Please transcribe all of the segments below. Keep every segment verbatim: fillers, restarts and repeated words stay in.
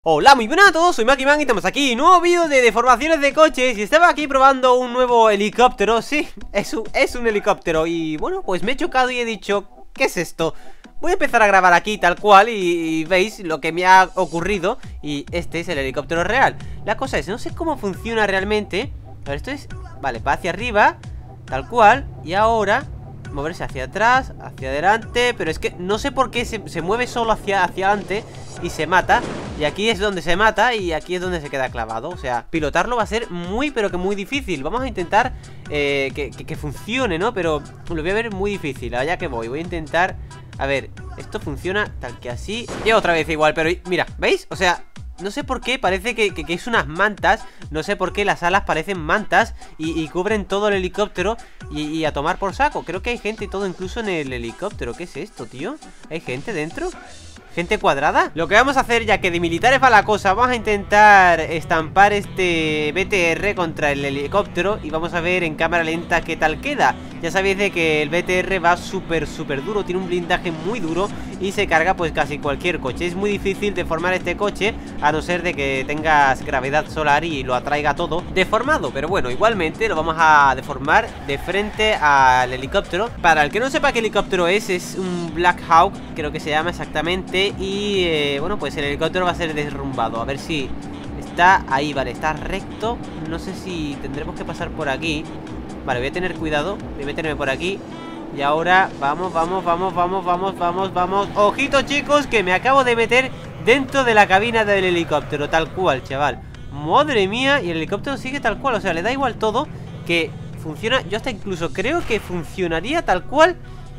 Hola, muy buenas a todos, soy Makiman y estamos aquí, nuevo vídeo de deformaciones de coches. Y estaba aquí probando un nuevo helicóptero. Sí, es un, es un helicóptero. Y bueno, pues me he chocado y he dicho, ¿qué es esto? Voy a empezar a grabar aquí tal cual y, y veis lo que me ha ocurrido. Y este es el helicóptero real. La cosa es, no sé cómo funciona realmente. A ver, esto es, vale, va hacia arriba, tal cual. Y ahora moverse hacia atrás, hacia adelante. Pero es que no sé por qué se, se mueve solo hacia, hacia adelante y se mata. Y aquí es donde se mata y aquí es donde se queda clavado. O sea, pilotarlo va a ser muy, pero que muy difícil. Vamos a intentar eh, que, que, que funcione, ¿no? Pero lo voy a ver muy difícil. Allá que voy, voy a intentar. A ver, esto funciona tal que así. Y otra vez igual, pero mira, ¿veis? O sea, no sé por qué, parece que, que, que es unas mantas. No sé por qué las alas parecen mantas y, y cubren todo el helicóptero y, y a tomar por saco. Creo que hay gente y todo incluso en el helicóptero. ¿Qué es esto, tío? ¿Hay gente dentro? ¿Gente cuadrada? Lo que vamos a hacer, ya que de militares va la cosa, vamos a intentar estampar este B T R contra el helicóptero y vamos a ver en cámara lenta qué tal queda. Ya sabéis de que el B T R va súper, súper duro, tiene un blindaje muy duro y se carga pues casi cualquier coche. Es muy difícil deformar este coche, a no ser de que tengas gravedad solar y lo atraiga todo deformado. Pero bueno, igualmente lo vamos a deformar de frente al helicóptero. Para el que no sepa qué helicóptero es, es un Black Hawk, creo que se llama exactamente. Y eh, bueno, pues el helicóptero va a ser derrumbado. A ver si está ahí, vale, está recto. No sé si tendremos que pasar por aquí. Vale, voy a tener cuidado, voy a meterme por aquí. Y ahora, vamos, vamos, vamos, vamos, vamos, vamos, vamos. Ojito, chicos, que me acabo de meter dentro de la cabina del helicóptero. Tal cual, chaval. Madre mía, y el helicóptero sigue tal cual. O sea, le da igual todo, que funciona. Yo hasta incluso creo que funcionaría tal cual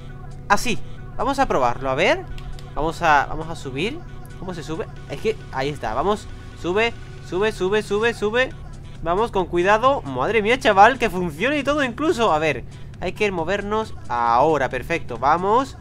así. Vamos a probarlo, a ver. Vamos a, vamos a subir. ¿Cómo se sube? Es que, ahí está, vamos. Sube, sube, sube, sube, sube. Vamos, con cuidado. Madre mía, chaval, que funciona y todo incluso. A ver, hay que movernos ahora, perfecto, vamos.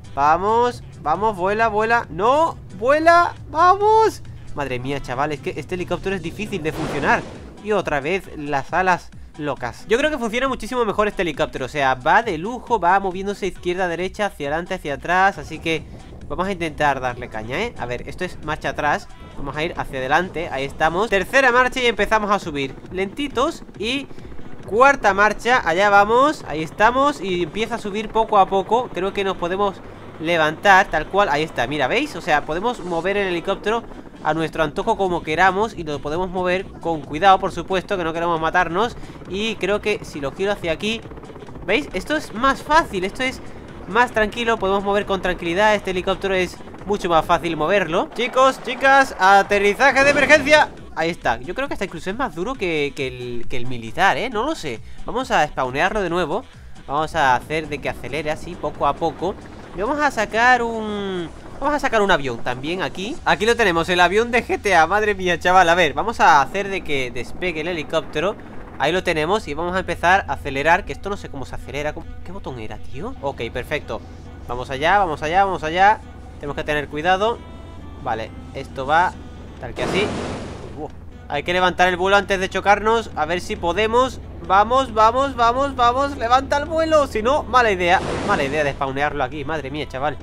Vamos, vamos, vuela, vuela. No, vuela, vamos. Madre mía, chaval, es que este helicóptero es difícil de funcionar. Y otra vez, las alas locas. Yo creo que funciona muchísimo mejor este helicóptero. O sea, va de lujo, va moviéndose izquierda, derecha, hacia adelante, hacia atrás. Así que vamos a intentar darle caña, ¿eh? A ver, esto es marcha atrás. Vamos a ir hacia adelante, ahí estamos. Tercera marcha y empezamos a subir lentitos. Y cuarta marcha, allá vamos. Ahí estamos y empieza a subir poco a poco. Creo que nos podemos levantar tal cual, ahí está, mira, ¿veis? O sea, podemos mover el helicóptero a nuestro antojo como queramos. Y lo podemos mover con cuidado, por supuesto, que no queremos matarnos. Y creo que si lo giro hacia aquí, ¿veis? Esto es más fácil, esto es más tranquilo, podemos mover con tranquilidad. Este helicóptero es mucho más fácil moverlo. Chicos, chicas, aterrizaje de emergencia. Ahí está, yo creo que hasta incluso es más duro que, que, el, que el militar, ¿eh? No lo sé. Vamos a spawnearlo de nuevo. Vamos a hacer de que acelere así, poco a poco. Y vamos a sacar un... Vamos a sacar un avión también aquí. Aquí lo tenemos, el avión de G T A. Madre mía, chaval, a ver, vamos a hacer de que despegue el helicóptero. Ahí lo tenemos y vamos a empezar a acelerar. Que esto no sé cómo se acelera. ¿Qué botón era, tío? Ok, perfecto. Vamos allá, vamos allá, vamos allá. Tenemos que tener cuidado. Vale, esto va tal que así. uh, Hay que levantar el vuelo antes de chocarnos. A ver si podemos. Vamos, vamos, vamos, vamos. Levanta el vuelo. Si no, mala idea. Mala idea de spawnearlo aquí. Madre mía, chaval.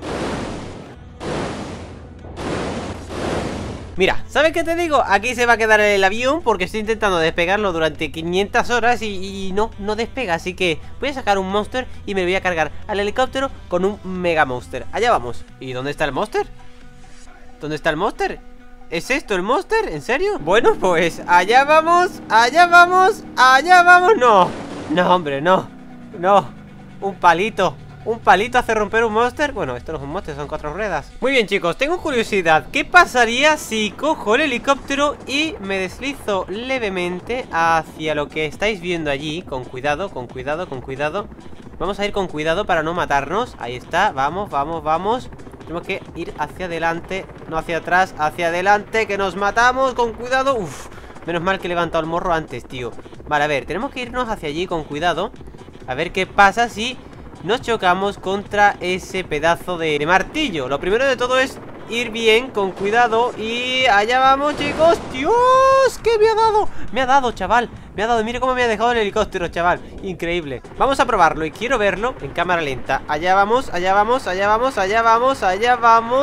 Mira, ¿sabes qué te digo? Aquí se va a quedar el avión porque estoy intentando despegarlo durante quinientas horas y, y no, no despega. Así que voy a sacar un monster y me voy a cargar al helicóptero con un mega monster. Allá vamos. ¿Y dónde está el monster? ¿Dónde está el monster? ¿Es esto el monster? ¿En serio? Bueno, pues allá vamos, allá vamos, allá vamos. No, no, hombre, no. No, un palito. ¿Un palito hace romper un monster? Bueno, esto no es un monster, son cuatro ruedas. Muy bien, chicos, tengo curiosidad. ¿Qué pasaría si cojo el helicóptero y me deslizo levemente hacia lo que estáis viendo allí? Con cuidado, con cuidado, con cuidado. Vamos a ir con cuidado para no matarnos. Ahí está, vamos, vamos, vamos. Tenemos que ir hacia adelante, no hacia atrás, hacia adelante, que nos matamos. Con cuidado. Uf, menos mal que he levantado el morro antes, tío. Vale, a ver, tenemos que irnos hacia allí con cuidado. A ver qué pasa si nos chocamos contra ese pedazo de, de martillo. Lo primero de todo es ir bien, con cuidado. Y allá vamos, chicos. ¡Dios! ¿Qué me ha dado? Me ha dado, chaval. Me ha dado, mire cómo me ha dejado el helicóptero, chaval. Increíble. Vamos a probarlo y quiero verlo en cámara lenta. Allá vamos, allá vamos, allá vamos, allá vamos, allá vamos.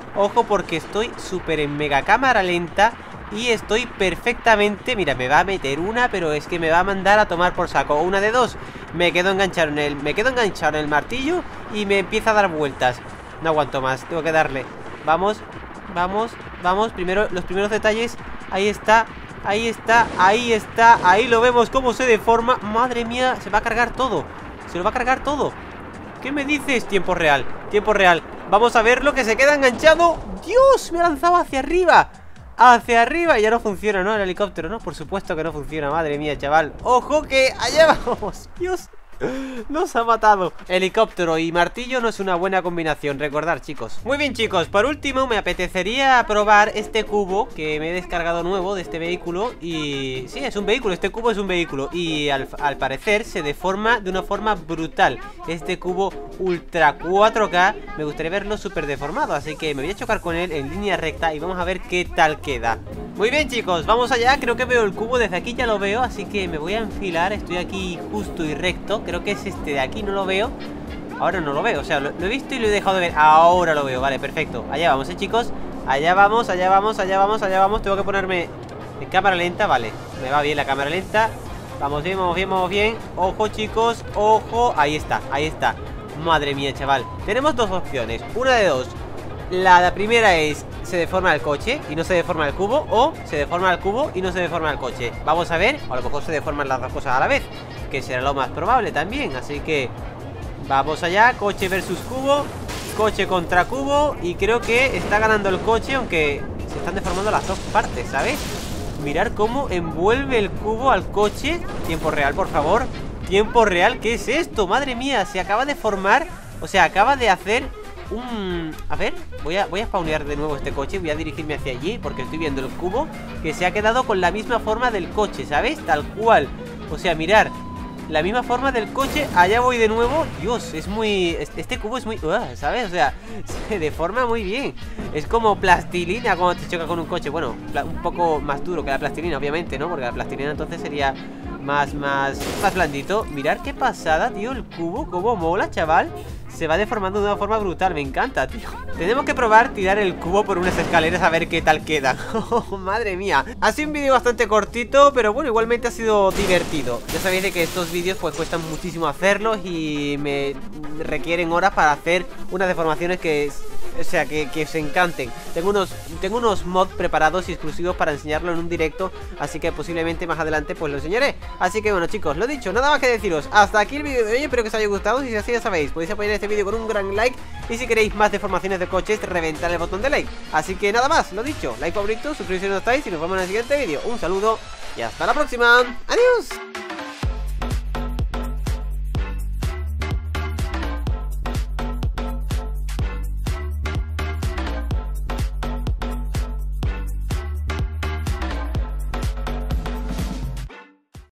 Ojo porque estoy súper en mega cámara lenta y estoy perfectamente... Mira, me va a meter una, pero es que me va a mandar a tomar por saco. Una de dos. Me quedo enganchado en el, me quedo enganchado en el martillo y me empieza a dar vueltas. No aguanto más, tengo que darle. Vamos, vamos, vamos. Primero, los primeros detalles. Ahí está, ahí está, ahí está. Ahí lo vemos cómo se deforma. Madre mía, se va a cargar todo. Se lo va a cargar todo. ¿Qué me dices? Tiempo real, tiempo real. Vamos a ver lo que se queda enganchado. ¡Dios! Me ha lanzado hacia arriba. Hacia arriba. Y ya no funciona, ¿no? El helicóptero, ¿no? Por supuesto que no funciona. Madre mía, chaval. ¡Ojo que allá vamos! ¡Dios! Nos ha matado. Helicóptero y martillo no es una buena combinación, recordar, chicos. Muy bien, chicos, por último me apetecería probar este cubo que me he descargado nuevo de este vehículo. Y sí, es un vehículo, este cubo es un vehículo. Y al, al parecer se deforma de una forma brutal. Este cubo ultra cuatro K me gustaría verlo súper deformado, así que me voy a chocar con él en línea recta y vamos a ver qué tal queda. Muy bien, chicos, vamos allá. Creo que veo el cubo desde aquí, ya lo veo, así que me voy a enfilar. Estoy aquí justo y recto. Creo que es este de aquí, no lo veo. Ahora no lo veo, o sea, lo, lo he visto y lo he dejado de ver. Ahora lo veo, vale, perfecto. Allá vamos, eh, chicos. Allá vamos, allá vamos, allá vamos, allá vamos. Tengo que ponerme en cámara lenta, vale. Me va bien la cámara lenta. Vamos bien, vamos bien, vamos bien. Ojo, chicos, ojo. Ahí está, ahí está. Madre mía, chaval. Tenemos dos opciones, una de dos. La, la primera es, se deforma el coche y no se deforma el cubo. O se deforma el cubo y no se deforma el coche. Vamos a ver, o a lo mejor se deforman las dos cosas a la vez, que será lo más probable también. Así que vamos allá, coche versus cubo. Coche contra cubo. Y creo que está ganando el coche, aunque se están deformando las dos partes, ¿sabes? Mirar cómo envuelve el cubo al coche. Tiempo real, por favor. Tiempo real, ¿qué es esto? Madre mía, se acaba de formar. O sea, acaba de hacer un... A ver, voy a, voy a spawnear de nuevo este coche. Voy a dirigirme hacia allí porque estoy viendo el cubo que se ha quedado con la misma forma del coche, ¿sabes? Tal cual. O sea, mirar, la misma forma del coche. Allá voy de nuevo. Dios, es muy... Este cubo es muy... Uh, ¿sabes? O sea, se deforma muy bien. Es como plastilina cuando te choca con un coche. Bueno, un poco más duro que la plastilina, obviamente, ¿no? Porque la plastilina entonces sería más, más, más blandito. Mirar qué pasada, tío, el cubo. Cómo mola, chaval. Se va deformando de una forma brutal, me encanta, tío. Tenemos que probar tirar el cubo por unas escaleras a ver qué tal queda. Oh, madre mía. Ha sido un vídeo bastante cortito, pero bueno, igualmente ha sido divertido. Ya sabéis de que estos vídeos pues cuestan muchísimo hacerlos y me requieren horas para hacer unas deformaciones que... O sea, que, que os encanten. Tengo unos, tengo unos mods preparados y exclusivos para enseñarlo en un directo, así que posiblemente más adelante pues lo enseñaré. Así que bueno, chicos, lo dicho, nada más que deciros. Hasta aquí el vídeo de hoy, espero que os haya gustado. Y si así ya sabéis, podéis apoyar este vídeo con un gran like. Y si queréis más deformaciones de coches, reventar el botón de like. Así que nada más, lo dicho, like, favorito, suscribiros si no estáis. Y nos vemos en el siguiente vídeo. Un saludo y hasta la próxima. Adiós.